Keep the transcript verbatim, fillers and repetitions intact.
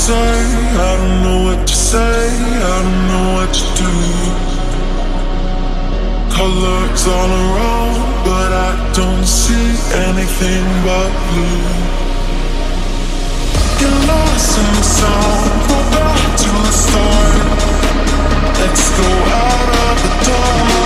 say, I don't know what to say, I don't know what to do. Colors all around, but I don't see anything but blue. Get lost in the sound, go back to the start. Let's go out of the door.